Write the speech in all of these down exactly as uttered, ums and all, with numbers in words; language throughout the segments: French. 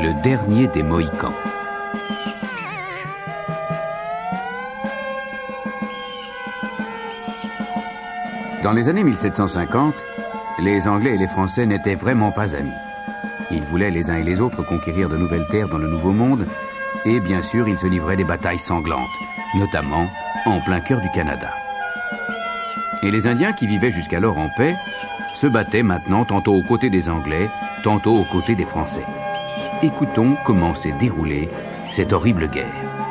Le dernier des Mohicans. Dans les années mille sept cent cinquante, les Anglais et les Français n'étaient vraiment pas amis. Ils voulaient les uns et les autres conquérir de nouvelles terres dans le Nouveau Monde, et bien sûr, ils se livraient des batailles sanglantes, notamment en plein cœur du Canada. Et les Indiens qui vivaient jusqu'alors en paix se battaient maintenant tantôt aux côtés des Anglais, tantôt aux côtés des Français. Écoutons comment s'est déroulée cette horrible guerre.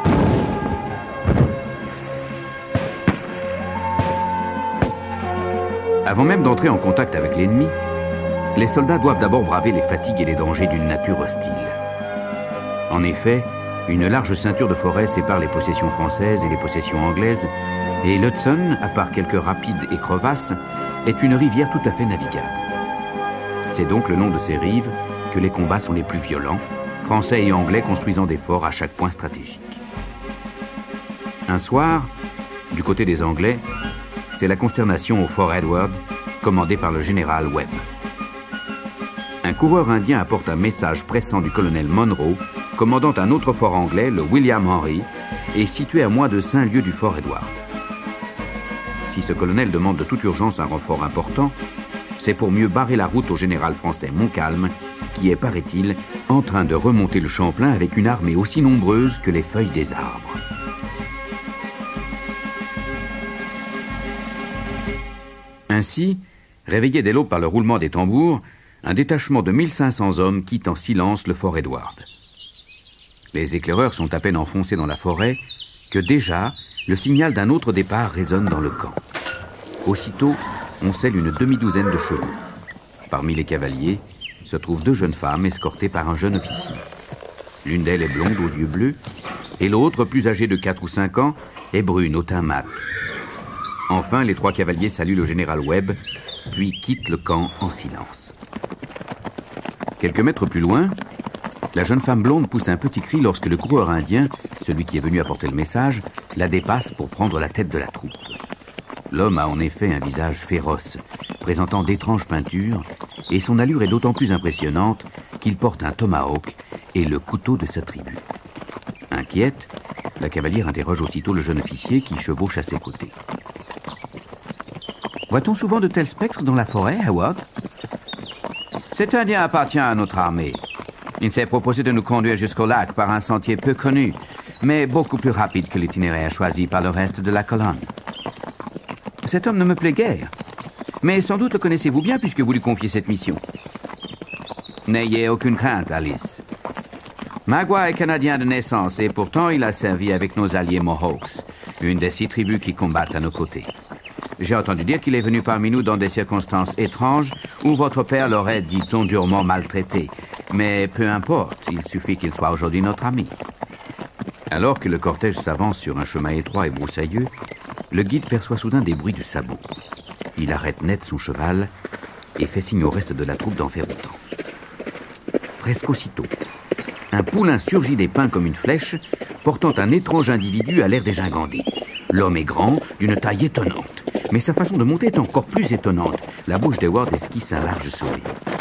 Avant même d'entrer en contact avec l'ennemi, les soldats doivent d'abord braver les fatigues et les dangers d'une nature hostile. En effet, une large ceinture de forêt sépare les possessions françaises et les possessions anglaises, et l'Hudson, à part quelques rapides et crevasses, est une rivière tout à fait navigable. C'est donc le long de ces rives que les combats sont les plus violents, Français et Anglais construisant des forts à chaque point stratégique. Un soir, du côté des Anglais, c'est la consternation au fort Edward, commandé par le général Webb. Un coureur indien apporte un message pressant du colonel Monroe, commandant un autre fort anglais, le William Henry, et situé à moins de cinq lieues du fort Edward. Si ce colonel demande de toute urgence un renfort important, c'est pour mieux barrer la route au général français Montcalm, qui est, paraît-il, en train de remonter le Champlain avec une armée aussi nombreuse que les feuilles des arbres. Ainsi, réveillé dès l'aube par le roulement des tambours, un détachement de mille cinq cents hommes quitte en silence le fort Edward. Les éclaireurs sont à peine enfoncés dans la forêt que déjà, le signal d'un autre départ résonne dans le camp. Aussitôt, on scelle une demi-douzaine de chevaux. Parmi les cavaliers se trouvent deux jeunes femmes escortées par un jeune officier. L'une d'elles est blonde aux yeux bleus, et l'autre, plus âgée de quatre ou cinq ans, est brune au teint mat. Enfin, les trois cavaliers saluent le général Webb, puis quittent le camp en silence. Quelques mètres plus loin, la jeune femme blonde pousse un petit cri lorsque le coureur indien, celui qui est venu apporter le message, la dépasse pour prendre la tête de la troupe. L'homme a en effet un visage féroce, présentant d'étranges peintures, et son allure est d'autant plus impressionnante qu'il porte un tomahawk et le couteau de sa tribu. Inquiète, la cavalière interroge aussitôt le jeune officier qui chevauche à ses côtés. Voit-on souvent de tels spectres dans la forêt, Howard? Cet Indien appartient à notre armée. Il s'est proposé de nous conduire jusqu'au lac par un sentier peu connu, mais beaucoup plus rapide que l'itinéraire choisi par le reste de la colonne. Cet homme ne me plaît guère, mais sans doute le connaissez-vous bien puisque vous lui confiez cette mission. N'ayez aucune crainte, Alice. Magua est canadien de naissance et pourtant il a servi avec nos alliés Mohawks, une des six tribus qui combattent à nos côtés. J'ai entendu dire qu'il est venu parmi nous dans des circonstances étranges où votre père l'aurait, dit-on, durement maltraité. Mais peu importe, il suffit qu'il soit aujourd'hui notre ami. Alors que le cortège s'avance sur un chemin étroit et broussailleux, le guide perçoit soudain des bruits de sabots. Il arrête net son cheval et fait signe au reste de la troupe d'en faire autant. Presque aussitôt, un poulain surgit des pins comme une flèche, portant un étrange individu à l'air dégingandé. L'homme est grand, d'une taille étonnante. Mais sa façon de monter est encore plus étonnante. La bouche d'Howard esquisse un large sourire.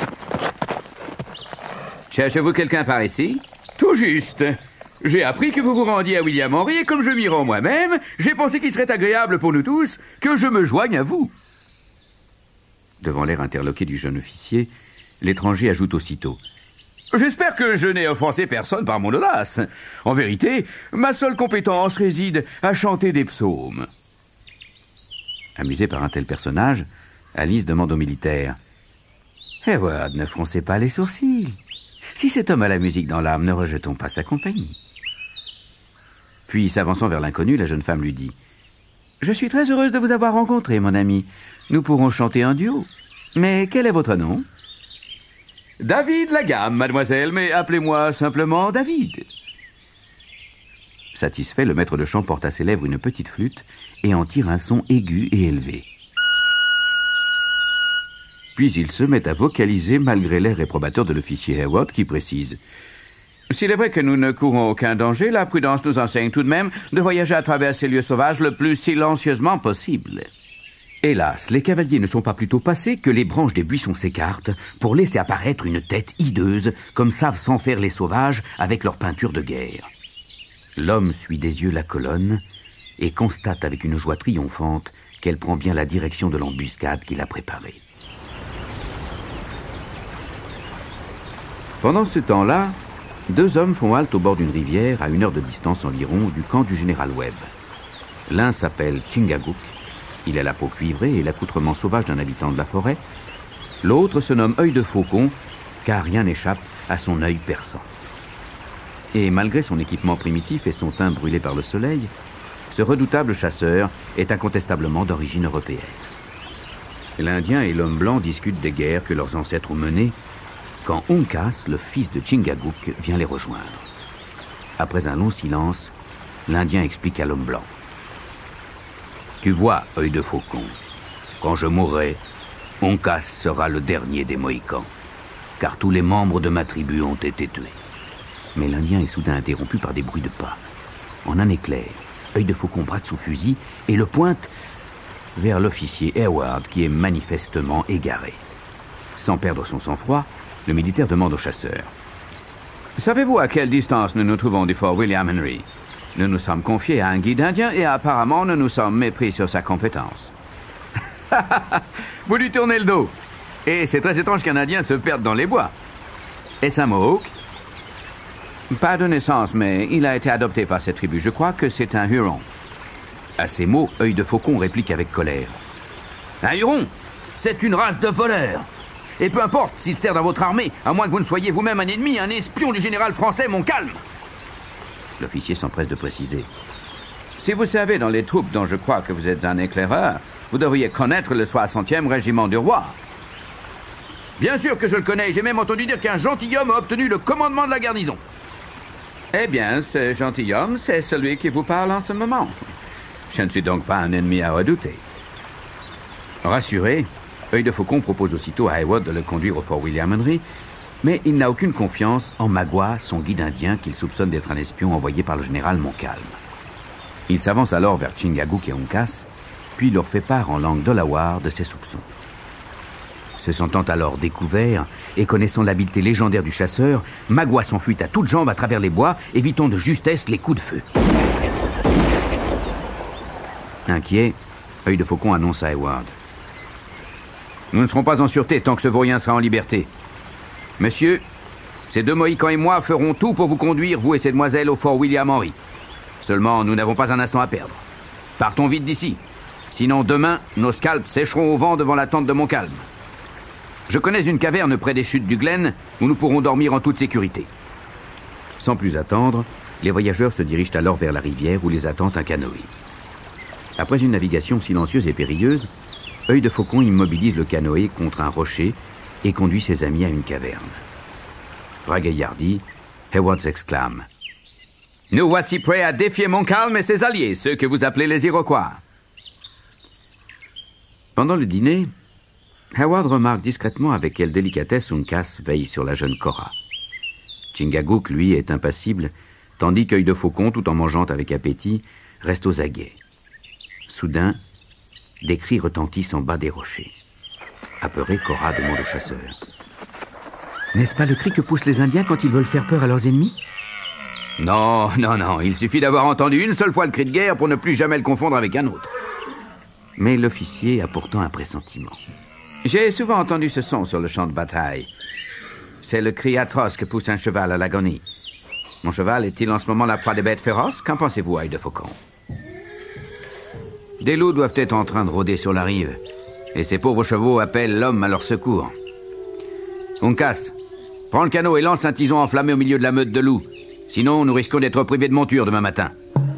Cherchez-vous quelqu'un par ici? Tout juste. J'ai appris que vous vous rendiez à William Henry et comme je m'y rends moi-même, j'ai pensé qu'il serait agréable pour nous tous que je me joigne à vous. Devant l'air interloqué du jeune officier, l'étranger ajoute aussitôt. J'espère que je n'ai offensé personne par mon audace. En vérité, ma seule compétence réside à chanter des psaumes. Amusé par un tel personnage, Alice demande au militaire. « Howard, ne froncez pas les sourcils. Si cet homme a la musique dans l'âme, ne rejetons pas sa compagnie. » Puis, s'avançant vers l'inconnu, la jeune femme lui dit. « Je suis très heureuse de vous avoir rencontré, mon ami. Nous pourrons chanter un duo. Mais quel est votre nom ?»« David Lagamme, mademoiselle, mais appelez-moi simplement David. » Satisfait, le maître de chant porte à ses lèvres une petite flûte et en tire un son aigu et élevé. Puis il se met à vocaliser malgré l'air réprobateur de l'officier Howard qui précise « S'il est vrai que nous ne courons aucun danger, la prudence nous enseigne tout de même de voyager à travers ces lieux sauvages le plus silencieusement possible. » Hélas, les cavaliers ne sont pas plus tôt passés que les branches des buissons s'écartent pour laisser apparaître une tête hideuse, comme savent s'en faire les sauvages avec leur peinture de guerre. L'homme suit des yeux la colonne et constate avec une joie triomphante qu'elle prend bien la direction de l'embuscade qu'il a préparée. Pendant ce temps-là, deux hommes font halte au bord d'une rivière à une heure de distance environ du camp du général Webb. L'un s'appelle Chingachgook. Il a la peau cuivrée et l'accoutrement sauvage d'un habitant de la forêt. L'autre se nomme Œil de Faucon, car rien n'échappe à son œil perçant. Et malgré son équipement primitif et son teint brûlé par le soleil, ce redoutable chasseur est incontestablement d'origine européenne. L'Indien et l'homme blanc discutent des guerres que leurs ancêtres ont menées, quand Uncas, le fils de Chingachgook, vient les rejoindre. Après un long silence, l'Indien explique à l'homme blanc. « Tu vois, Œil de Faucon, quand je mourrai, Uncas sera le dernier des Mohicans, car tous les membres de ma tribu ont été tués. » Mais l'Indien est soudain interrompu par des bruits de pas. En un éclair, Œil de Faucon braque son fusil et le pointe vers l'officier Hayward, qui est manifestement égaré. Sans perdre son sang-froid, le militaire demande au chasseur. « Savez-vous à quelle distance nous nous trouvons du fort William Henry ? Nous nous sommes confiés à un guide indien et apparemment nous nous sommes mépris sur sa compétence. » Vous lui tournez le dos. Et c'est très étrange qu'un Indien se perde dans les bois. Est-ce un Mohawk ? Pas de naissance, mais il a été adopté par cette tribu. Je crois que c'est un Huron. À ces mots, Œil de Faucon réplique avec colère. Un Huron ? C'est une race de voleurs. Et peu importe s'il sert dans votre armée, à moins que vous ne soyez vous-même un ennemi, un espion du général français Montcalm. L'officier s'empresse de préciser. Si vous savez dans les troupes dont je crois que vous êtes un éclaireur, vous devriez connaître le soixantième régiment du roi. Bien sûr que je le connais, j'ai même entendu dire qu'un gentilhomme a obtenu le commandement de la garnison. Eh bien, ce gentilhomme, c'est celui qui vous parle en ce moment. Je ne suis donc pas un ennemi à redouter. Rassuré, Œil de Faucon propose aussitôt à Hayward de le conduire au fort William Henry, mais il n'a aucune confiance en Magua, son guide indien qu'il soupçonne d'être un espion envoyé par le général Montcalm. Il s'avance alors vers Chingachgook et Uncas, puis leur fait part en langue delaware de ses soupçons. Se sentant alors découvert et connaissant l'habileté légendaire du chasseur, Magua s'enfuit à toutes jambes à travers les bois, évitant de justesse les coups de feu. Inquiet, Œil de Faucon annonce à Hayward. « Nous ne serons pas en sûreté tant que ce vaurien sera en liberté. Monsieur, ces deux Mohicans et moi ferons tout pour vous conduire, vous et ces demoiselles, au fort William Henry. Seulement, nous n'avons pas un instant à perdre. Partons vite d'ici. Sinon, demain, nos scalps sécheront au vent devant la tente de Montcalm. Je connais une caverne près des chutes du Glen où nous pourrons dormir en toute sécurité. » Sans plus attendre, les voyageurs se dirigent alors vers la rivière où les attend un canoë. Après une navigation silencieuse et périlleuse, Œil de Faucon immobilise le canoë contre un rocher et conduit ses amis à une caverne. Ragaillardi, Hayward s'exclame. « Nous voici prêts à défier Montcalm et ses alliés, ceux que vous appelez les Iroquois. » Pendant le dîner, Hayward remarque discrètement avec quelle délicatesse Uncas veille sur la jeune Cora. Chingachgook, lui, est impassible, tandis qu'Œil de Faucon, tout en mangeant avec appétit, reste aux aguets. Soudain, des cris retentissent en bas des rochers. Apeuré, Cora demande au chasseur. « N'est-ce pas le cri que poussent les Indiens quand ils veulent faire peur à leurs ennemis ?»« Non, non, non, il suffit d'avoir entendu une seule fois le cri de guerre pour ne plus jamais le confondre avec un autre. » Mais l'officier a pourtant un pressentiment. « J'ai souvent entendu ce son sur le champ de bataille. C'est le cri atroce que pousse un cheval à l'agonie. Mon cheval est-il en ce moment la proie des bêtes féroces? Qu'en pensez-vous, Œil de Faucon? » Des loups doivent être en train de rôder sur la rive, et ces pauvres chevaux appellent l'homme à leur secours. Uncas, prends le canot et lance un tison enflammé au milieu de la meute de loups. Sinon, nous risquons d'être privés de monture demain matin.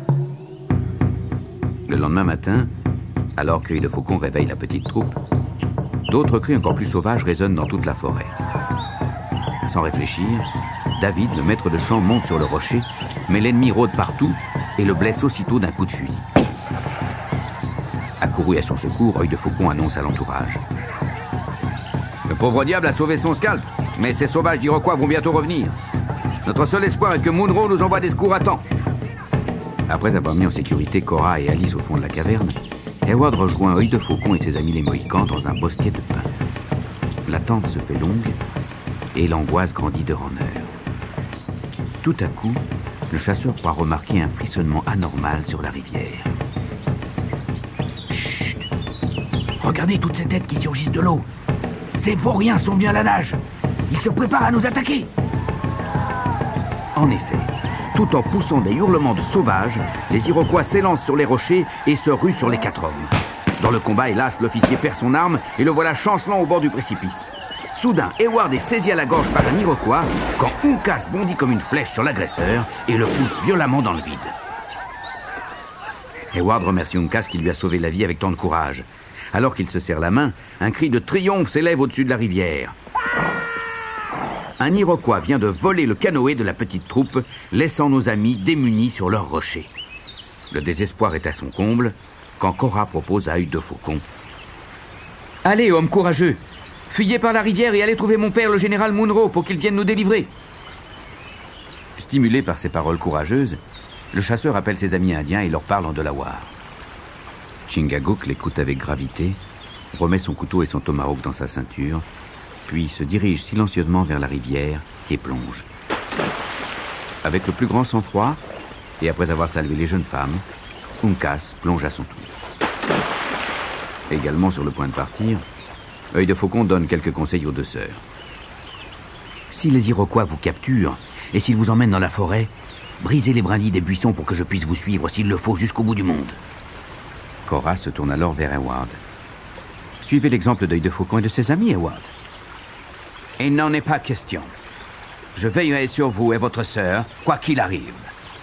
Le lendemain matin, alors qu'Œil de Faucon réveille la petite troupe, d'autres cris encore plus sauvages résonnent dans toute la forêt. Sans réfléchir, David, le maître de champ, monte sur le rocher, mais l'ennemi rôde partout et le blesse aussitôt d'un coup de fusil. Accouru à son secours, Œil de Faucon annonce à l'entourage. Le pauvre diable a sauvé son scalp, mais ces sauvages d'Iroquois vont bientôt revenir. Notre seul espoir est que Munro nous envoie des secours à temps. Après avoir mis en sécurité Cora et Alice au fond de la caverne, Hayward rejoint Œil de Faucon et ses amis les Mohicans dans un bosquet de pins. L'attente se fait longue et l'angoisse grandit d'heure en heure. Tout à coup, le chasseur croit remarquer un frissonnement anormal sur la rivière. Chut! Regardez toutes ces têtes qui surgissent de l'eau. Ces vauriens sont bien à la nage. Ils se préparent à nous attaquer. En effet, tout en poussant des hurlements de sauvages, les Iroquois s'élancent sur les rochers et se ruent sur les quatre hommes. Dans le combat, hélas, l'officier perd son arme et le voilà chancelant au bord du précipice. Soudain, Hayward est saisi à la gorge par un Iroquois quand Uncas bondit comme une flèche sur l'agresseur et le pousse violemment dans le vide. Hayward remercie Uncas qui lui a sauvé la vie avec tant de courage. Alors qu'il se serre la main, un cri de triomphe s'élève au-dessus de la rivière. Un Iroquois vient de voler le canoë de la petite troupe, laissant nos amis démunis sur leur rocher. Le désespoir est à son comble quand Cora propose à Œil de Faucon. « Allez, homme courageux, fuyez par la rivière et allez trouver mon père, le général Munro, pour qu'il vienne nous délivrer. » Stimulé par ces paroles courageuses, le chasseur appelle ses amis indiens et leur parle en delaware. Chingachgook l'écoute avec gravité, remet son couteau et son tomahawk dans sa ceinture, puis se dirige silencieusement vers la rivière et plonge. Avec le plus grand sang-froid, et après avoir salué les jeunes femmes, Uncas plonge à son tour. Également sur le point de partir, Œil de Faucon donne quelques conseils aux deux sœurs. Si les Iroquois vous capturent, et s'ils vous emmènent dans la forêt, brisez les brindilles des buissons pour que je puisse vous suivre s'il le faut jusqu'au bout du monde. Cora se tourne alors vers Hayward. Suivez l'exemple d'Œil de Faucon et de ses amis, Hayward. Il n'en est pas question. Je veillerai sur vous et votre sœur, quoi qu'il arrive.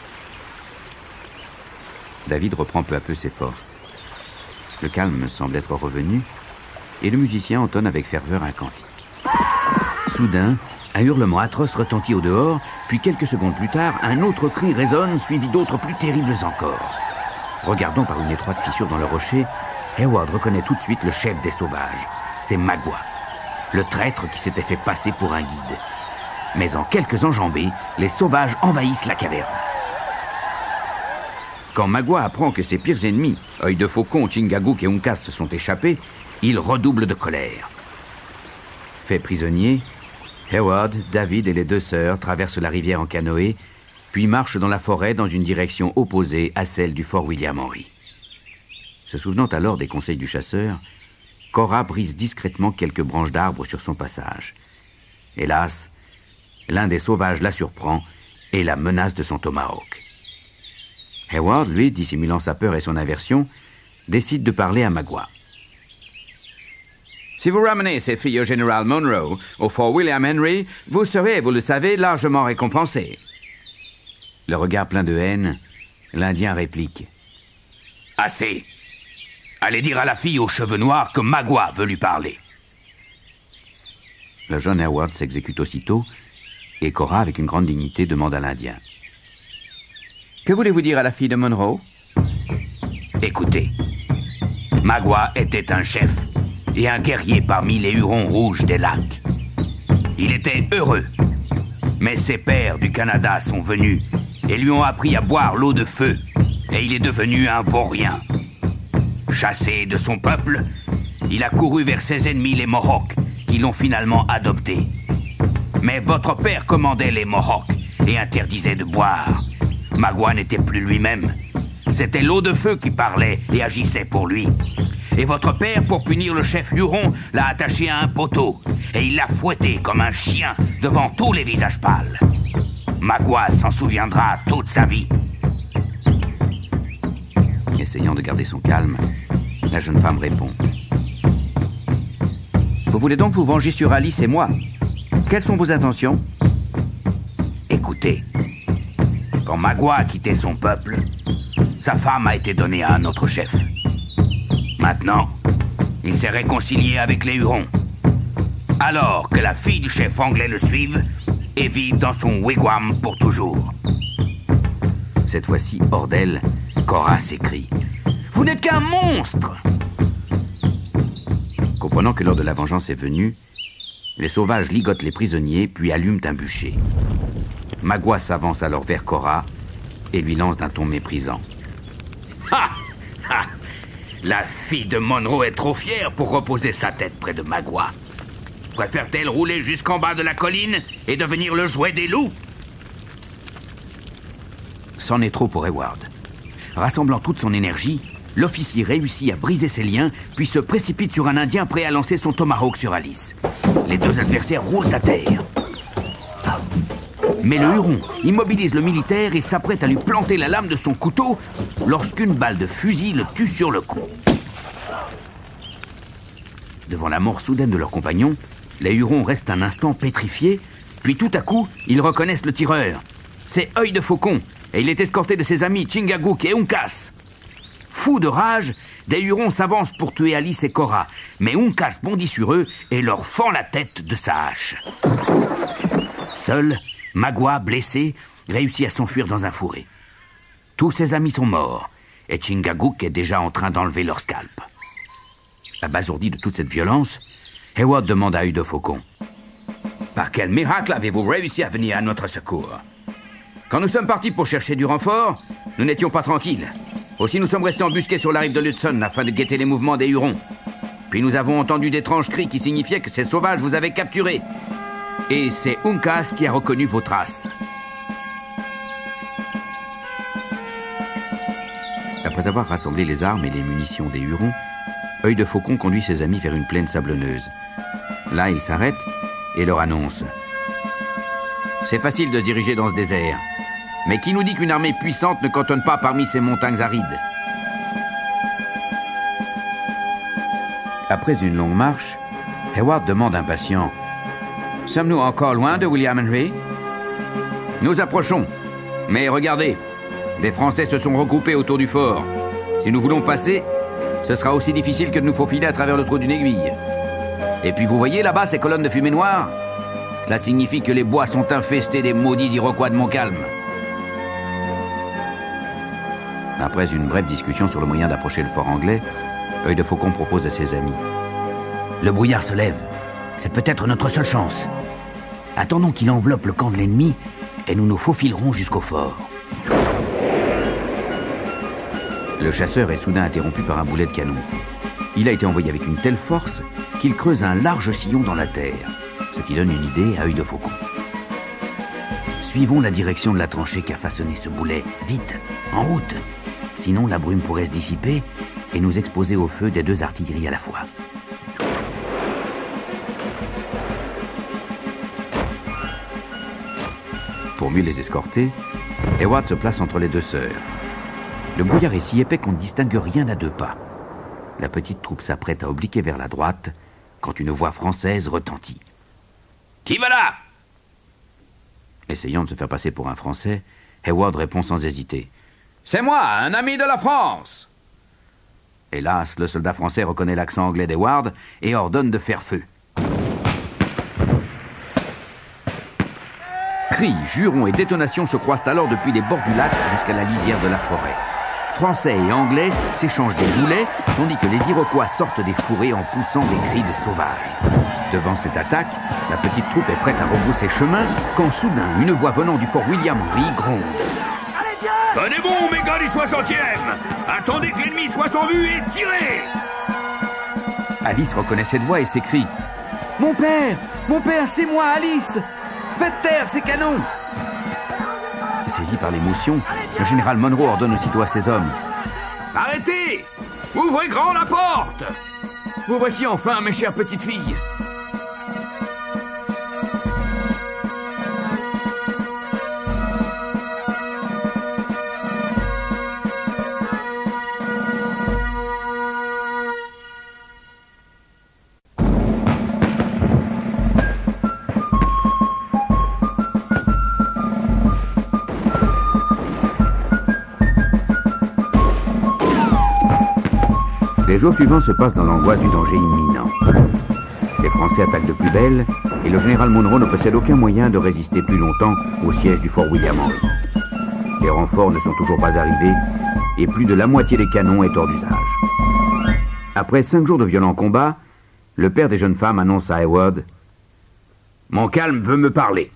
David reprend peu à peu ses forces. Le calme semble être revenu, et le musicien entonne avec ferveur un cantique. Soudain, un hurlement atroce retentit au dehors, puis quelques secondes plus tard, un autre cri résonne, suivi d'autres plus terribles encore. Regardant par une étroite fissure dans le rocher, Hayward reconnaît tout de suite le chef des sauvages. C'est Magua, le traître qui s'était fait passer pour un guide. Mais en quelques enjambées, les sauvages envahissent la caverne. Quand Magua apprend que ses pires ennemis, Œil de Faucon, Chingachgook et Uncas se sont échappés, il redouble de colère. Fait prisonnier, Hayward, David et les deux sœurs traversent la rivière en canoë, puis marchent dans la forêt dans une direction opposée à celle du fort William Henry. Se souvenant alors des conseils du chasseur, Cora brise discrètement quelques branches d'arbres sur son passage. Hélas, l'un des sauvages la surprend et la menace de son tomahawk. Hayward, lui, dissimulant sa peur et son aversion, décide de parler à Magua. « Si vous ramenez ces filles au général Munro, au fort William Henry, vous serez, vous le savez, largement récompensé. » Le regard plein de haine, l'Indien réplique. « Assez. Allez dire à la fille aux cheveux noirs que Magua veut lui parler. » Le jeune Hayward s'exécute aussitôt, et Cora, avec une grande dignité, demande à l'Indien. « Que voulez-vous dire à la fille de Munro? »« Écoutez, Magua était un chef et un guerrier parmi les Hurons rouges des lacs. Il était heureux, mais ses pères du Canada sont venus et lui ont appris à boire l'eau de feu, et il est devenu un vaurien. Chassé de son peuple, il a couru vers ses ennemis les Mohawks, qui l'ont finalement adopté. Mais votre père commandait les Mohawks et interdisait de boire. Magua n'était plus lui-même. C'était l'eau de feu qui parlait et agissait pour lui. Et votre père, pour punir le chef Huron, l'a attaché à un poteau, et il l'a fouetté comme un chien devant tous les visages pâles. Magua s'en souviendra toute sa vie. Essayant de garder son calme, la jeune femme répond. Vous voulez donc vous venger sur Alice et moi? Quelles sont vos intentions? Écoutez, quand Magua a quitté son peuple, sa femme a été donnée à un autre chef. Maintenant, il s'est réconcilié avec les Hurons. Alors que la fille du chef anglais le suive et vive dans son wigwam pour toujours. Cette fois-ci, hors d'elle, Cora s'écrie. « Vous n'êtes qu'un monstre !» Comprenant que l'heure de la vengeance est venue, les sauvages ligotent les prisonniers puis allument un bûcher. Magua s'avance alors vers Cora et lui lance d'un ton méprisant. « Ha! Ha! La fille de Monroe est trop fière pour reposer sa tête près de Magua. Préfère-t-elle rouler jusqu'en bas de la colline et devenir le jouet des loups? C'en est trop pour Hayward. Rassemblant toute son énergie, l'officier réussit à briser ses liens, puis se précipite sur un Indien prêt à lancer son tomahawk sur Alice. Les deux adversaires roulent à terre. Mais le Huron immobilise le militaire et s'apprête à lui planter la lame de son couteau lorsqu'une balle de fusil le tue sur le coup. Devant la mort soudaine de leur compagnon, les Hurons restent un instant pétrifiés, puis tout à coup, ils reconnaissent le tireur. C'est Œil de Faucon, et il est escorté de ses amis Chingachgook et Uncas. Fous de rage, des Hurons s'avancent pour tuer Alice et Cora, mais Uncas bondit sur eux et leur fend la tête de sa hache. Seul, Magua, blessé, réussit à s'enfuir dans un fourré. Tous ses amis sont morts, et Chingachgook est déjà en train d'enlever leur scalp. Abasourdi de toute cette violence, Hayward demande à Œil de Faucon. « Par quel miracle avez-vous réussi à venir à notre secours? Quand nous sommes partis pour chercher du renfort, nous n'étions pas tranquilles. Aussi nous sommes restés embusqués sur la rive de l'Hudson afin de guetter les mouvements des Hurons. Puis nous avons entendu d'étranges cris qui signifiaient que ces sauvages vous avaient capturés. Et c'est Uncas qui a reconnu vos traces. » Après avoir rassemblé les armes et les munitions des Hurons, Œil de Faucon conduit ses amis vers une plaine sablonneuse. Là, il s'arrête et leur annonce. « C'est facile de se diriger dans ce désert. Mais qui nous dit qu'une armée puissante ne cantonne pas parmi ces montagnes arides? » Après une longue marche, Hayward demande impatient. « Sommes-nous encore loin de William Henry? » Nous approchons. Mais regardez, des Français se sont regroupés autour du fort. Si nous voulons passer, ce sera aussi difficile que de nous faufiler à travers le trou d'une aiguille. Et puis vous voyez là-bas ces colonnes de fumée noire? Cela signifie que les bois sont infestés des maudits Iroquois de Montcalm. Après une brève discussion sur le moyen d'approcher le fort anglais, Œil de Faucon propose à ses amis. « Le brouillard se lève. C'est peut-être notre seule chance. Attendons qu'il enveloppe le camp de l'ennemi et nous nous faufilerons jusqu'au fort. » Le chasseur est soudain interrompu par un boulet de canon. Il a été envoyé avec une telle force qu'il creuse un large sillon dans la terre, ce qui donne une idée à Œil de Faucon. Suivons la direction de la tranchée qu'a façonné ce boulet. Vite, en route. Sinon, la brume pourrait se dissiper et nous exposer au feu des deux artilleries à la fois. Pour mieux les escorter, Hayward se place entre les deux sœurs. Le brouillard est si épais qu'on ne distingue rien à deux pas. La petite troupe s'apprête à obliquer vers la droite quand une voix française retentit. « Qui va là ?» Essayant de se faire passer pour un Français, Hayward répond sans hésiter. « C'est moi, un ami de la France !» Hélas, le soldat français reconnaît l'accent anglais d'Hayward et ordonne de faire feu. Cris, jurons et détonations se croisent alors depuis les bords du lac jusqu'à la lisière de la forêt. Français et Anglais s'échangent des boulets, tandis que les Iroquois sortent des fourrés en poussant des cris de sauvages. Devant cette attaque, la petite troupe est prête à rebrousser chemin, quand soudain, une voix venant du fort William Henry gronde. « Tenez bon, mes gars du soixantième! Attendez que l'ennemi soit en vue et tirez !» Alice reconnaît cette voix et s'écrie. « Mon père! Mon père, c'est moi, Alice! Faites taire ces canons !» Saisi par l'émotion, le général Monroe ordonne aussitôt à ses hommes. « Arrêtez! Ouvrez grand la porte! Vous voici enfin, mes chères petites filles. » Les jours suivants se passent dans l'angoisse du danger imminent. Les Français attaquent de plus belle et le général Monroe ne possède aucun moyen de résister plus longtemps au siège du fort William Henry. Les renforts ne sont toujours pas arrivés et plus de la moitié des canons est hors d'usage. Après cinq jours de violents combats, le père des jeunes femmes annonce à Hayward « Montcalm veut me parler.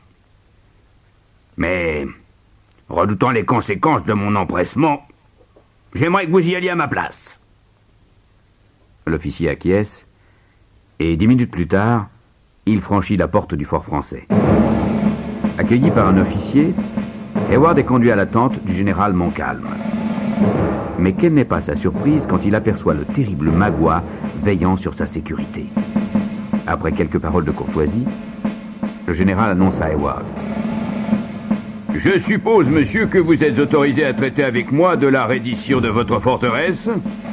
Mais, redoutant les conséquences de mon empressement, j'aimerais que vous y alliez à ma place. » L'officier acquiesce, et dix minutes plus tard, il franchit la porte du fort français. Accueilli par un officier, Hayward est conduit à la tente du général Montcalm. Mais quelle n'est pas sa surprise quand il aperçoit le terrible Magua veillant sur sa sécurité. Après quelques paroles de courtoisie, le général annonce à Hayward: « Je suppose, monsieur, que vous êtes autorisé à traiter avec moi de la reddition de votre forteresse ?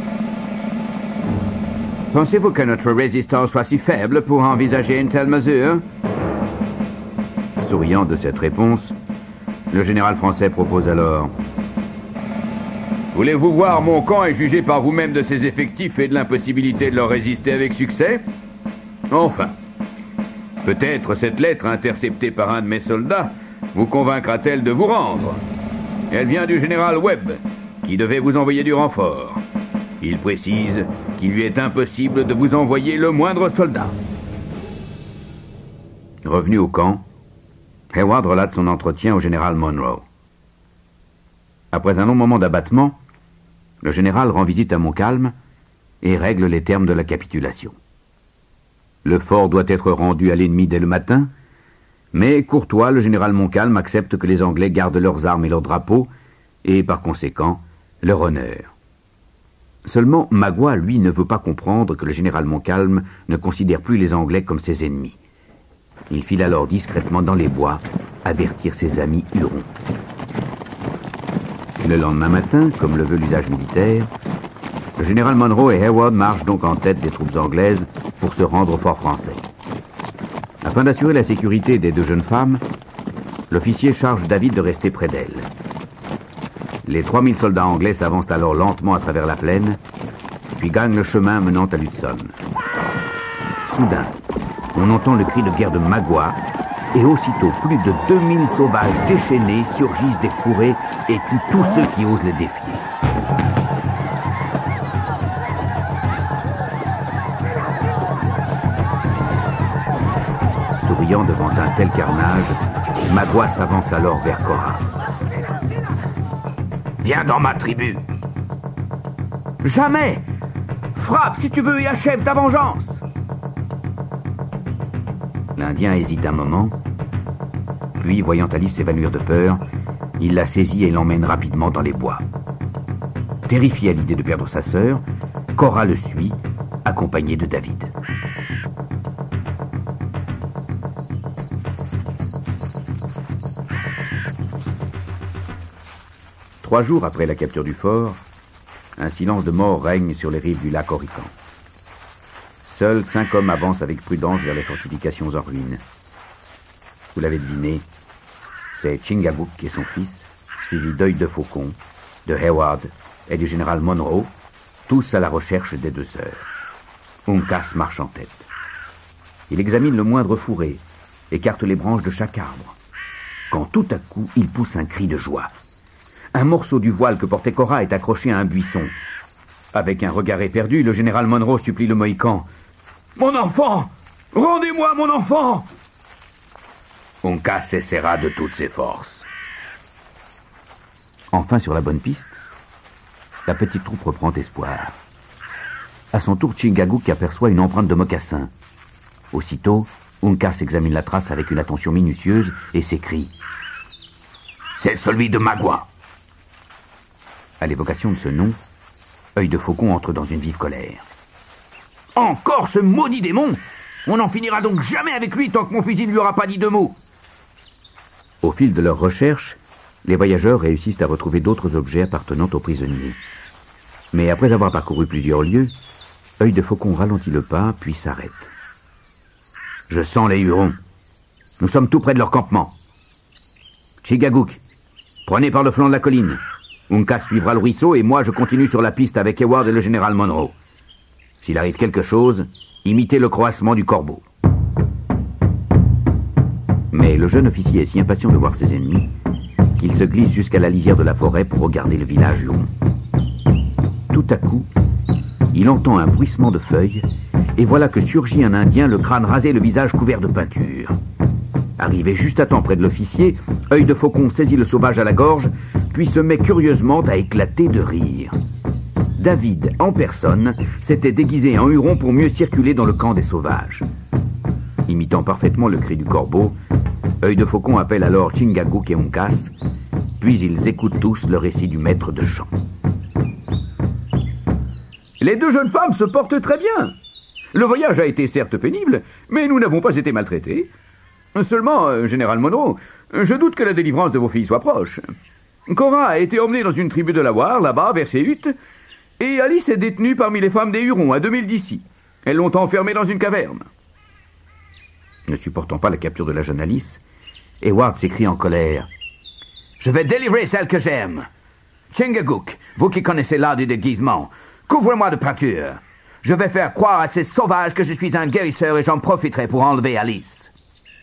Pensez-vous que notre résistance soit si faible pour envisager une telle mesure ?» Souriant de cette réponse, le général français propose alors: « Voulez-vous voir mon camp et juger par vous-même de ses effectifs et de l'impossibilité de leur résister avec succès ? Enfin, peut-être cette lettre interceptée par un de mes soldats vous convaincra-t-elle de vous rendre. Elle vient du général Webb, qui devait vous envoyer du renfort. Il précise qu'il lui est impossible de vous envoyer le moindre soldat. » Revenu au camp, Hayward relate son entretien au général Monroe. Après un long moment d'abattement, le général rend visite à Montcalm et règle les termes de la capitulation. Le fort doit être rendu à l'ennemi dès le matin, mais courtois, le général Montcalm accepte que les Anglais gardent leurs armes et leurs drapeaux, et par conséquent, leur honneur. Seulement, Magua, lui, ne veut pas comprendre que le général Montcalm ne considère plus les Anglais comme ses ennemis. Il file alors discrètement dans les bois, avertir ses amis Hurons. Le lendemain matin, comme le veut l'usage militaire, le général Monroe et Hayward marchent donc en tête des troupes anglaises pour se rendre au fort français. Afin d'assurer la sécurité des deux jeunes femmes, l'officier charge David de rester près d'elles. Les trois mille soldats anglais s'avancent alors lentement à travers la plaine, puis gagnent le chemin menant à l'Hudson. Soudain, on entend le cri de guerre de Magua, et aussitôt plus de deux mille sauvages déchaînés surgissent des fourrés et tuent tous ceux qui osent les défier. Souriant devant un tel carnage, Magua s'avance alors vers Cora. « Viens dans ma tribu !»« Jamais ! Frappe si tu veux et achève ta vengeance !» L'Indien hésite un moment, puis, voyant Alice s'évanouir de peur, il la saisit et l'emmène rapidement dans les bois. Terrifiée à l'idée de perdre sa sœur, Cora le suit, accompagnée de David. Trois jours après la capture du fort, un silence de mort règne sur les rives du lac Orican. Seuls cinq hommes avancent avec prudence vers les fortifications en ruine. Vous l'avez deviné, c'est Chingachgook et son fils, suivi d'Œil de Faucon, de Hayward et du général Monroe, tous à la recherche des deux sœurs. Uncas marche en tête. Il examine le moindre fourré, écarte les branches de chaque arbre, quand tout à coup il pousse un cri de joie. Un morceau du voile que portait Cora est accroché à un buisson. Avec un regard éperdu, le général Monroe supplie le Mohican. « Mon enfant! Rendez-moi mon enfant !» Uncas essaiera de toutes ses forces. Enfin sur la bonne piste, la petite troupe reprend espoir. À son tour, Chingachgook aperçoit une empreinte de mocassin. Aussitôt, Uncas examine la trace avec une attention minutieuse et s'écrie. « C'est celui de Magua !» À l'évocation de ce nom, Œil de Faucon entre dans une vive colère. « Encore ce maudit démon! On n'en finira donc jamais avec lui tant que mon fusil ne lui aura pas dit deux mots !» Au fil de leurs recherches, les voyageurs réussissent à retrouver d'autres objets appartenant aux prisonniers. Mais après avoir parcouru plusieurs lieues, Œil de Faucon ralentit le pas, puis s'arrête. « Je sens les Hurons. Nous sommes tout près de leur campement. Chingachgook, prenez par le flanc de la colline. Uncas suivra le ruisseau et moi je continue sur la piste avec Hayward et le général Monroe. S'il arrive quelque chose, imitez le croassement du corbeau. » Mais le jeune officier est si impatient de voir ses ennemis qu'il se glisse jusqu'à la lisière de la forêt pour regarder le village long. Tout à coup, il entend un bruissement de feuilles et voilà que surgit un Indien, le crâne rasé et le visage couvert de peinture. Arrivé juste à temps près de l'officier, Œil de Faucon saisit le sauvage à la gorge, puis se met curieusement à éclater de rire. David, en personne, s'était déguisé en huron pour mieux circuler dans le camp des sauvages. Imitant parfaitement le cri du corbeau, Œil de Faucon appelle alors Chingachgook et Uncas, puis ils écoutent tous le récit du maître de chant. Les deux jeunes femmes se portent très bien. Le voyage a été certes pénible, mais nous n'avons pas été maltraités. Seulement, euh, Général Monroe, je doute que la délivrance de vos filles soit proche. Cora a été emmenée dans une tribu de Delaware, là-bas, vers ses huttes, et Alice est détenue parmi les femmes des Hurons, à deux milles d'ici. Elles l'ont enfermée dans une caverne. Ne supportant pas la capture de la jeune Alice, Heyward s'écrie en colère. « Je vais délivrer celle que j'aime. Chingachgook, vous qui connaissez l'art du déguisement, couvre-moi de peinture. Je vais faire croire à ces sauvages que je suis un guérisseur et j'en profiterai pour enlever Alice. »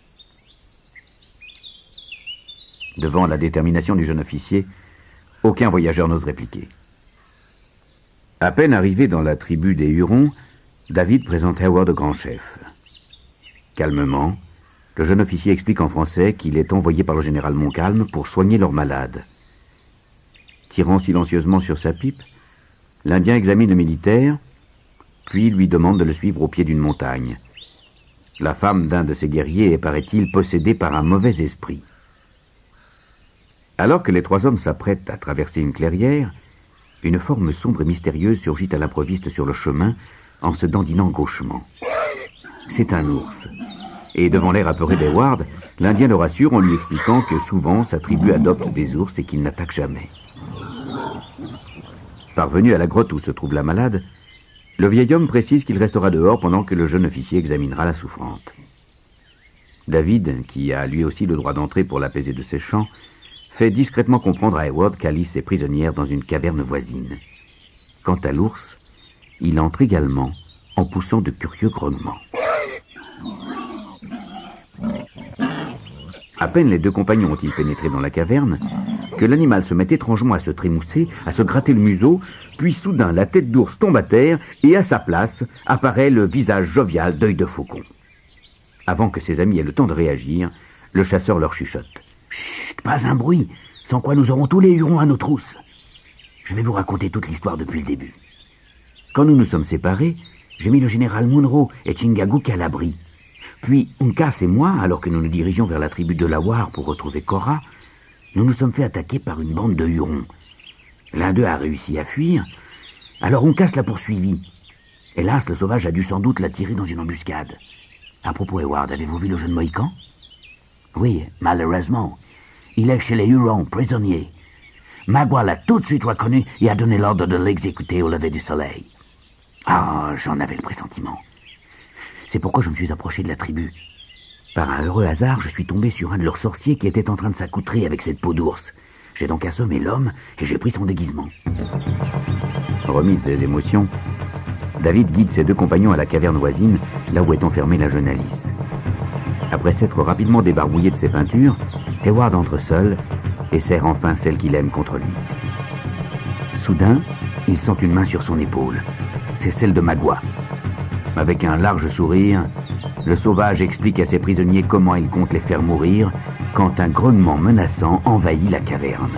Devant la détermination du jeune officier, aucun voyageur n'ose répliquer. À peine arrivé dans la tribu des Hurons, David présente Heyward au grand chef. Calmement, le jeune officier explique en français qu'il est envoyé par le général Montcalm pour soigner leurs malades. Tirant silencieusement sur sa pipe, l'Indien examine le militaire, puis lui demande de le suivre au pied d'une montagne. La femme d'un de ses guerriers est, paraît-il, possédée par un mauvais esprit. Alors que les trois hommes s'apprêtent à traverser une clairière, une forme sombre et mystérieuse surgit à l'improviste sur le chemin en se dandinant gauchement. C'est un ours. Et devant l'air apeuré d'Heyward, l'Indien le rassure en lui expliquant que souvent sa tribu adopte des ours et qu'il n'attaque jamais. Parvenu à la grotte où se trouve la malade, le vieil homme précise qu'il restera dehors pendant que le jeune officier examinera la souffrante. David, qui a lui aussi le droit d'entrer pour l'apaiser de ses chants, fait discrètement comprendre à Heyward qu'Alice est prisonnière dans une caverne voisine. Quant à l'ours, il entre également en poussant de curieux grognements. À peine les deux compagnons ont-ils pénétré dans la caverne que l'animal se met étrangement à se trémousser, à se gratter le museau, puis soudain la tête d'ours tombe à terre et à sa place apparaît le visage jovial d'Œil de Faucon. Avant que ses amis aient le temps de réagir, le chasseur leur chuchote. « Chut, pas un bruit, sans quoi nous aurons tous les Hurons à nos trousses. Je vais vous raconter toute l'histoire depuis le début. Quand nous nous sommes séparés, j'ai mis le général Monroe et Chingachgook à l'abri. Puis Uncas et moi, alors que nous nous dirigeons vers la tribu de Delaware pour retrouver Cora, nous nous sommes fait attaquer par une bande de Hurons. L'un d'eux a réussi à fuir, alors Uncas l'a poursuivi. Hélas, le sauvage a dû sans doute l'attirer dans une embuscade. À propos, Heyward, avez-vous vu le jeune Mohican? Oui, malheureusement. Il est chez les Hurons, prisonnier. Magua l'a tout de suite reconnu et a donné l'ordre de l'exécuter au lever du soleil. Ah, j'en avais le pressentiment. C'est pourquoi je me suis approché de la tribu. Par un heureux hasard, je suis tombé sur un de leurs sorciers qui était en train de s'accoutrer avec cette peau d'ours. J'ai donc assommé l'homme et j'ai pris son déguisement. Remis de ses émotions, David guide ses deux compagnons à la caverne voisine, là où est enfermée la jeune Alice. Après s'être rapidement débarbouillé de ses peintures, Heyward entre seul et serre enfin celle qu'il aime contre lui. Soudain, il sent une main sur son épaule. C'est celle de Magua. Avec un large sourire, le sauvage explique à ses prisonniers comment il compte les faire mourir quand un grognement menaçant envahit la caverne.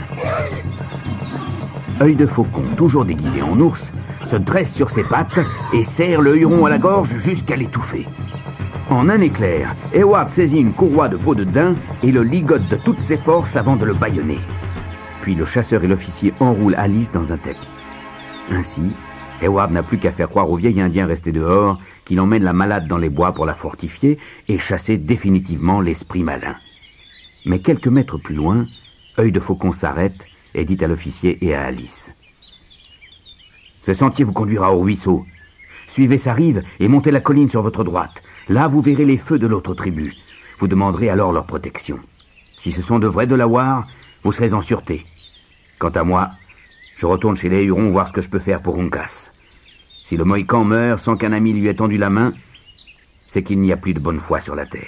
Œil de Faucon, toujours déguisé en ours, se dresse sur ses pattes et serre le huron à la gorge jusqu'à l'étouffer. En un éclair, Heyward saisit une courroie de peau de daim et le ligote de toutes ses forces avant de le bâillonner. Puis le chasseur et l'officier enroulent Alice dans un tapis. Ainsi, Heyward n'a plus qu'à faire croire au vieil Indien resté dehors qu'il emmène la malade dans les bois pour la fortifier et chasser définitivement l'esprit malin. Mais quelques mètres plus loin, Œil de Faucon s'arrête et dit à l'officier et à Alice. « Ce sentier vous conduira au ruisseau. Suivez sa rive et montez la colline sur votre droite. Là, vous verrez les feux de l'autre tribu. Vous demanderez alors leur protection. Si ce sont de vrais Delawares, vous serez en sûreté. Quant à moi, je retourne chez les Hurons voir ce que je peux faire pour Uncas. Si le Mohican meurt sans qu'un ami lui ait tendu la main, c'est qu'il n'y a plus de bonne foi sur la terre. »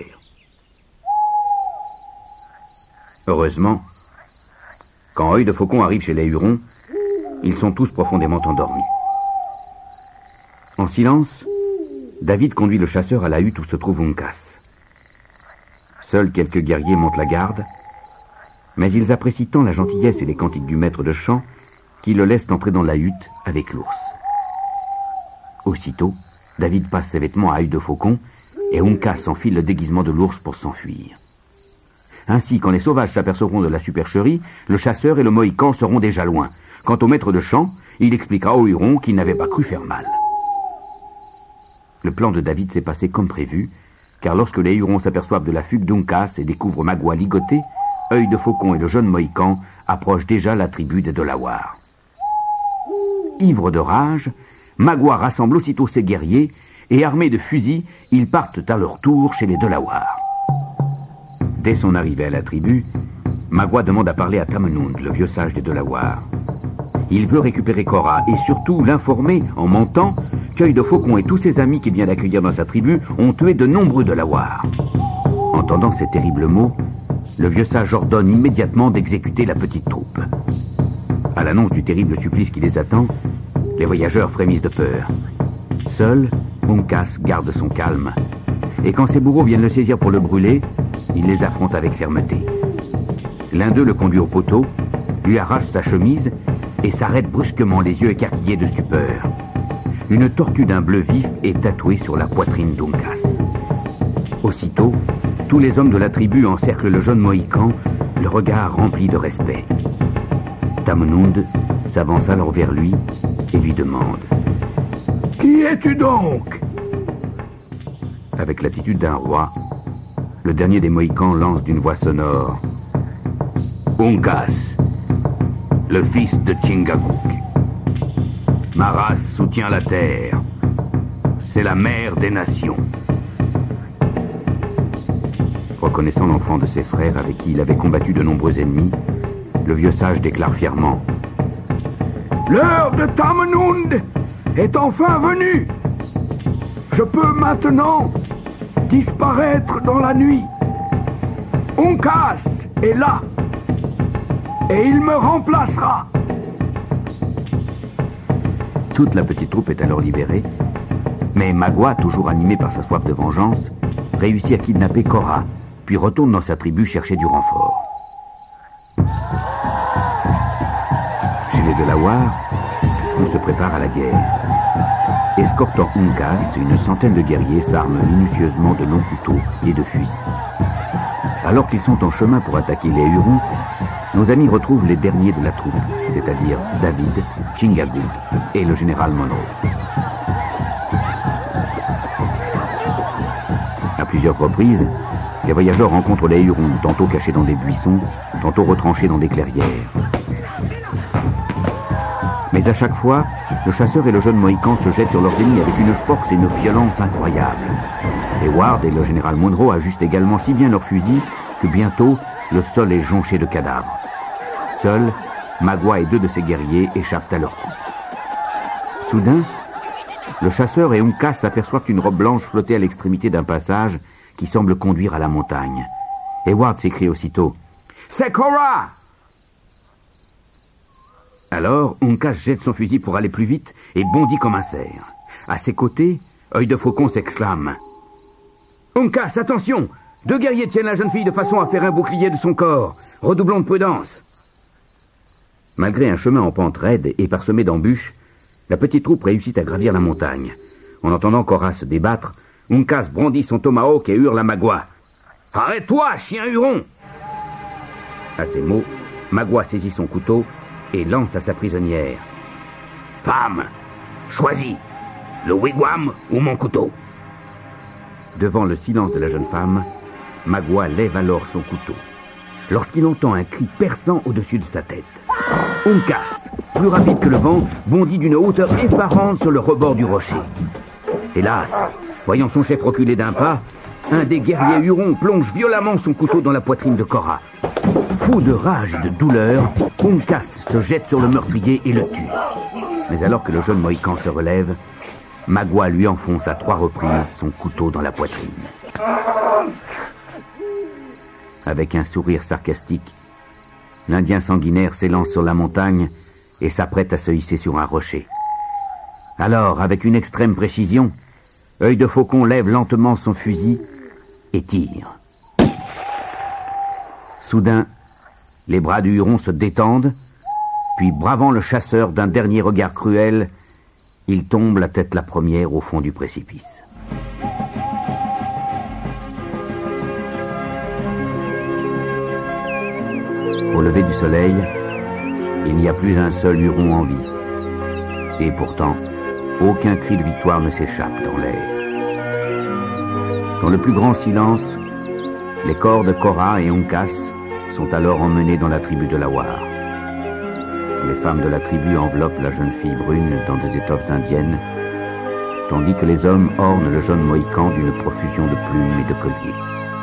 Heureusement, quand Œil de Faucon arrive chez les Hurons, ils sont tous profondément endormis. En silence, David conduit le chasseur à la hutte où se trouve Uncas. Seuls quelques guerriers montent la garde, mais ils apprécient tant la gentillesse et les cantiques du maître de chant qui le laissent entrer dans la hutte avec l'ours. Aussitôt, David passe ses vêtements à œil de faucon et Uncas s'enfile le déguisement de l'ours pour s'enfuir. Ainsi, quand les sauvages s'apercevront de la supercherie, le chasseur et le mohican seront déjà loin. Quant au maître de champ, il expliquera aux Hurons qu'il n'avait pas cru faire mal. Le plan de David s'est passé comme prévu, car lorsque les Hurons s'aperçoivent de la fugue d'Uncas et découvrent Magua ligoté, Œil de Faucon et le jeune mohican approchent déjà la tribu des Delawares. Ivres de rage, Magua rassemble aussitôt ses guerriers et, armés de fusils, ils partent à leur tour chez les Delawares. Dès son arrivée à la tribu, Magua demande à parler à Tamenund, le vieux sage des Delawares. Il veut récupérer Cora et surtout l'informer, en mentant, qu'Œil de Faucon et tous ses amis qu'il vient d'accueillir dans sa tribu ont tué de nombreux Delawares. Entendant ces terribles mots, le vieux sage ordonne immédiatement d'exécuter la petite troupe. À l'annonce du terrible supplice qui les attend, les voyageurs frémissent de peur. Seul, Uncas garde son calme. Et quand ses bourreaux viennent le saisir pour le brûler, il les affronte avec fermeté. L'un d'eux le conduit au poteau, lui arrache sa chemise et s'arrête brusquement, les yeux écarquillés de stupeur. Une tortue d'un bleu vif est tatouée sur la poitrine d'Uncas. Aussitôt, tous les hommes de la tribu encerclent le jeune mohican, le regard rempli de respect. Tamenund s'avance alors vers lui et lui demande « Qui es-tu donc ?» Avec l'attitude d'un roi, le dernier des Mohicans lance d'une voix sonore « Uncas, le fils de Chingachgook. Ma race soutient la terre. C'est la mère des nations. » Reconnaissant l'enfant de ses frères avec qui il avait combattu de nombreux ennemis, le vieux sage déclare fièrement « L'heure de Tamenund est enfin venue. Je peux maintenant disparaître dans la nuit. Uncas est là et il me remplacera. » Toute la petite troupe est alors libérée, mais Magua, toujours animé par sa soif de vengeance, réussit à kidnapper Cora, puis retourne dans sa tribu chercher du renfort. Chez les Delawares, on se prépare à la guerre. Escortant Uncas, une centaine de guerriers s'arment minutieusement de longs couteaux et de fusils. Alors qu'ils sont en chemin pour attaquer les Hurons, nos amis retrouvent les derniers de la troupe, c'est-à-dire David, Chingachgook et le général Monroe. À plusieurs reprises, les voyageurs rencontrent les Hurons, tantôt cachés dans des buissons, tantôt retranchés dans des clairières. Mais à chaque fois, le chasseur et le jeune mohican se jettent sur leurs ennemis avec une force et une violence incroyables. Heyward et le général Monroe ajustent également si bien leurs fusils que bientôt, le sol est jonché de cadavres. Seuls, Magua et deux de ses guerriers échappent à leur coup. Soudain, le chasseur et Uncas s'aperçoivent qu'une robe blanche flottait à l'extrémité d'un passage qui semble conduire à la montagne. Heyward s'écrie aussitôt « C'est Cora !» Alors, Uncas jette son fusil pour aller plus vite et bondit comme un cerf. À ses côtés, Œil de Faucon s'exclame « Uncas, attention! Deux guerriers tiennent la jeune fille de façon à faire un bouclier de son corps. Redoublons de prudence. » Malgré un chemin en pente raide et parsemé d'embûches, la petite troupe réussit à gravir la montagne. En entendant Cora se débattre, Uncas brandit son tomahawk et hurle à Magua. « Arrête-toi, chien huron !» À ces mots, Magua saisit son couteau et lance à sa prisonnière. « Femme, choisis, le wigwam ou mon couteau ?» Devant le silence de la jeune femme, Magua lève alors son couteau. Lorsqu'il entend un cri perçant au-dessus de sa tête, Uncas, plus rapide que le vent, bondit d'une hauteur effarante sur le rebord du rocher. Hélas, voyant son chef reculer d'un pas, un des guerriers hurons plonge violemment son couteau dans la poitrine de Cora. Fou de rage et de douleur, Uncas se jette sur le meurtrier et le tue. Mais alors que le jeune mohican se relève, Magua lui enfonce à trois reprises son couteau dans la poitrine. Avec un sourire sarcastique, l'Indien sanguinaire s'élance sur la montagne et s'apprête à se hisser sur un rocher. Alors, avec une extrême précision, Œil de Faucon lève lentement son fusil et tire. Soudain, les bras du Huron se détendent Puis, bravant le chasseur d'un dernier regard cruel, il tombe la tête la première au fond du précipice. Au lever du soleil, il n'y a plus un seul huron en vie. Et pourtant, aucun cri de victoire ne s'échappe dans l'air. Dans le plus grand silence, les corps de Cora et Uncas sont alors emmenés dans la tribu de Lawar. Les femmes de la tribu enveloppent la jeune fille brune dans des étoffes indiennes, tandis que les hommes ornent le jeune mohican d'une profusion de plumes et de colliers.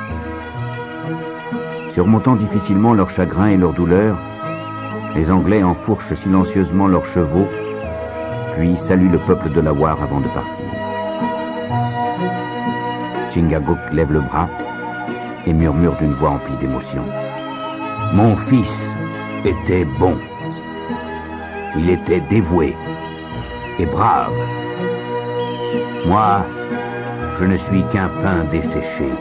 Surmontant difficilement leur chagrin et leur douleur, les Anglais enfourchent silencieusement leurs chevaux, puis saluent le peuple de Lawar avant de partir. Chingachgook lève le bras et murmure d'une voix emplie d'émotion. « Mon fils était bon. Il était dévoué et brave. Moi, je ne suis qu'un pain desséché.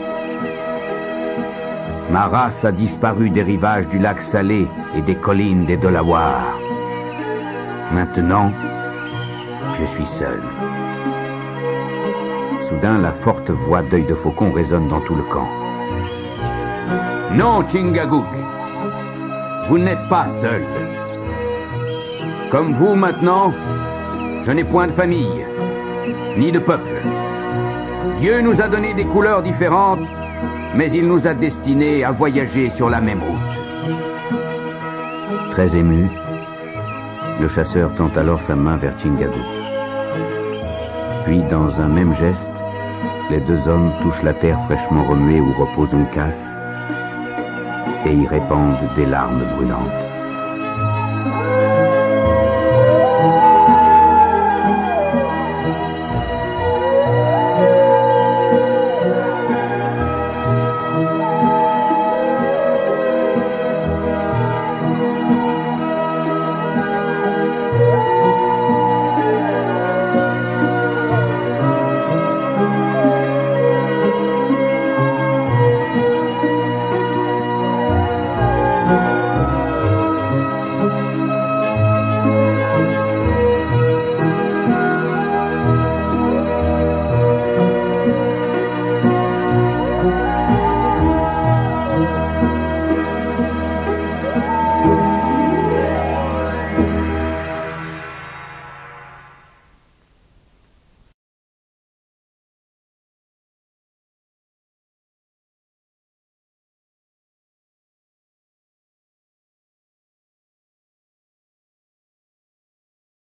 Ma race a disparu des rivages du lac Salé et des collines des Delaware. Maintenant, je suis seul. » Soudain, la forte voix d'Œil de Faucon résonne dans tout le camp. « Non, Chingachgook, vous n'êtes pas seul. Comme vous maintenant, je n'ai point de famille, ni de peuple. Dieu nous a donné des couleurs différentes, mais il nous a destinés à voyager sur la même route. » Très ému, le chasseur tend alors sa main vers Chingachgook. Puis, dans un même geste, les deux hommes touchent la terre fraîchement remuée où repose Uncas et y répandent des larmes brûlantes.